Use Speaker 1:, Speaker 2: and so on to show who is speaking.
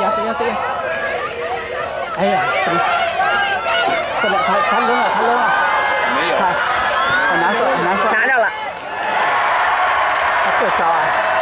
Speaker 1: 压死压死压死！哎呀，这个他扔了，他扔了。
Speaker 2: 没有。
Speaker 1: 很难说，很难说。
Speaker 3: 拿着了。
Speaker 1: 他不招啊。